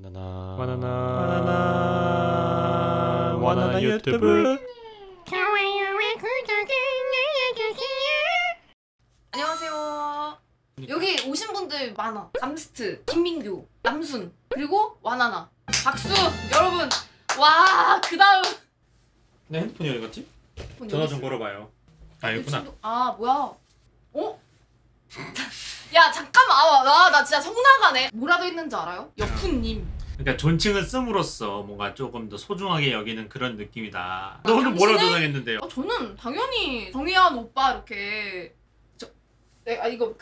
바나나 유튜브. 좋아요와 구독을 눌러주세요. 안녕하세요. 여기 오신 분들 많아. 감스트, 김민규, 남순, 그리고 와나나, 박수. 여러분, 와, 그 다음. 내 핸드폰이 어디 갔지? 전화 좀 걸어봐요. 아 여기구나. 아 뭐야? 어? 야 잠깐만. 나 진짜 성 나가네. 뭐라도 있는지 알아요? 여푼님. 그러니까 존칭을 씀으로써 뭔가 조금 더 소중하게 여기는 그런 느낌이다. 너는 당신의- 뭐라고 당했는데요? 저는 당연히 정희한 오빠 이렇게 이거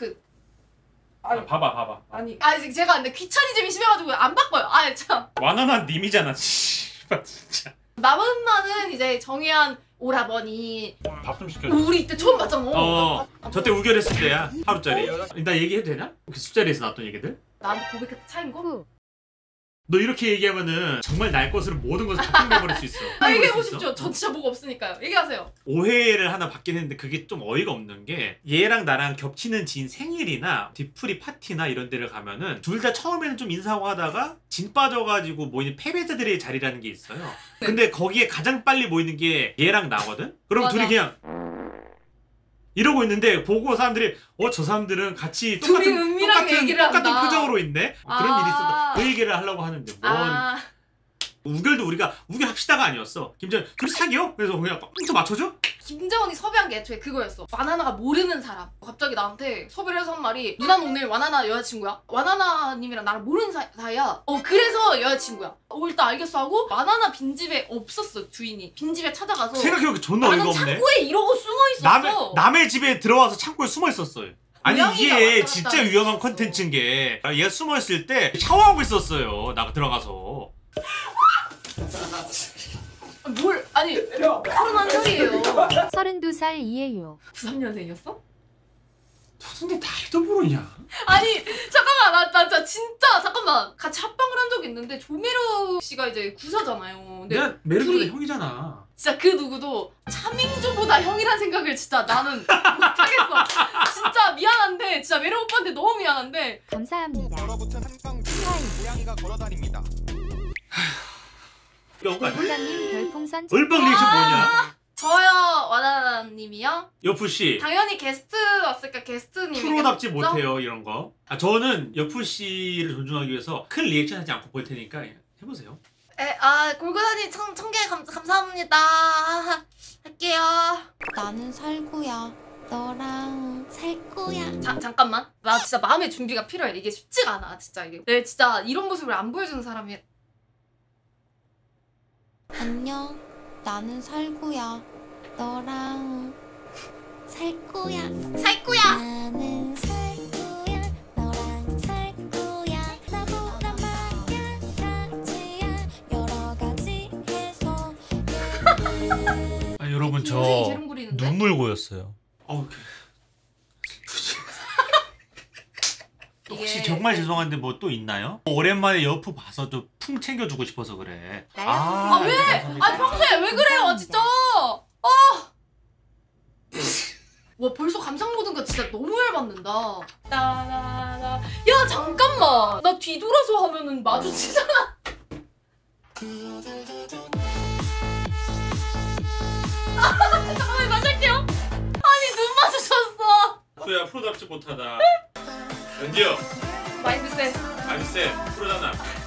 봐봐. 제가 근데 귀차니즘이 심해가지고 안 바꿔요. 참. 완원한 님이잖아. 씨발 진짜. 남은만은 이제 정희한 오라버니. 밥 좀 시켜줘. 우리 이때 처음 봤잖아. 저때 우결했을 때야. 하루짜리. 나 얘기해도 되나? 그 술자리에서 나왔던 얘기들? 나한테 고백했던 차인 거? 너 이렇게 얘기하면은 정말 날 것으로 모든 것을 다 핑계버릴 수 있어. 얘기해보십시오. 저 진짜 뭐가 없으니까요. 얘기하세요. 오해를 하나 받긴 했는데 그게 좀 어이가 없는 게 얘랑 나랑 겹치는 지인 생일이나 뒤풀이 파티나 이런 데를 가면은 둘 다 처음에는 좀 인사하고 하다가 진 빠져가지고 모이는 패배자들의 자리라는 게 있어요. 근데 거기에 가장 빨리 모이는 게 얘랑 나거든? 그럼 맞아. 둘이 그냥 이러고 있는데 보고 사람들이 저 사람들은 같이 둘이 은밀하게 얘기를 한다. 똑같은 표정으로 있네? 그런 일이 있었다. 그 얘기를 하려고 하는데 우결도 우리가 우결합시다가 아니었어. 김정은 둘이 사귀어? 그래서 그냥 punk트 맞춰줘? 김재원이 섭외한 게 애초에 그거였어. 와나나가 모르는 사람. 갑자기 나한테 섭외를 해서 한 말이 누나는 오늘 와나나 여자친구야? 와나나님이랑 나랑 모르는 사이야. 그래서 여자친구야. 일단 알겠어 하고 와나나 빈집에 없었어 주인이. 빈집에 찾아가서 생각해보니까 존나 어이가 나는 없네. 창고에 이러고 숨어있었어. 남의 집에 들어와서 창고에 숨어 있었어요. 아니 고양이가 이게 왔다 진짜 갔다 위험한 했었어. 컨텐츠인 게 얘가 숨어 있을 때 샤워하고 있었어요. 나 들어가서. 아니 31살이에요. 32살 이에요. 93년생이었어? 근데 나이도 모르냐? 아니 잠깐만 나 진짜 잠깐만 같이 합방을 한 적이 있는데 조미료 씨가 이제 구사잖아요. 근데 내가 메르보다 둘이- 형이잖아. 진짜 그 누구도 차민주보다 형이란 생각을 진짜 나는 못하겠어. 진짜 미안한데 진짜 메르 오빠한테 너무 미안한데 감사합니다. 얼어붙은 한강 고양이가 걸어다닙니다. 얼굴당님 별풍선 얼빵 리액션 뭐냐? 저요 와나나님이요? 여푸씨 당연히 게스트 왔으니까 게스트님이 프로답지 못해요 이런 거. 저는 여푸씨를 존중하기 위해서 큰 리액션 하지 않고 볼 테니까 해보세요. 골고다니 청개 감사합니다. 할게요. 나는 살구야. 너랑 살 거야. 잠깐만. 나 진짜 마음의 준비가 필요해. 이게 쉽지가 않아. 진짜 이게. 내 진짜 이런 모습을 안 보여주는 사람이. 안녕. 나는 살구야. 너랑 살 거야. 살 거야. 나는 살구야. 너랑 살 거야. 나보다 마찬가지야. 여러 가지 해서 여러분 인생이 재롱 부리는데? 눈물 고였어요. 혹시 정말 죄송한데 뭐 또 있나요? 오랜만에 여프 봐서 좀 풍 챙겨주고 싶어서 그래. 왜? 감사합니다. 평소에 왜 그래요 진짜. 와 벌써 감상 모든 거 진짜 너무 열받는다. 야 잠깐만. 나 뒤돌아서 하면은 마주치잖아. 잠깐만 마실게요. 아니 눈 마주쳤어. 소야 프로답지 못하다. 연기요. 마인드셋. 아비쌤 프로잖아.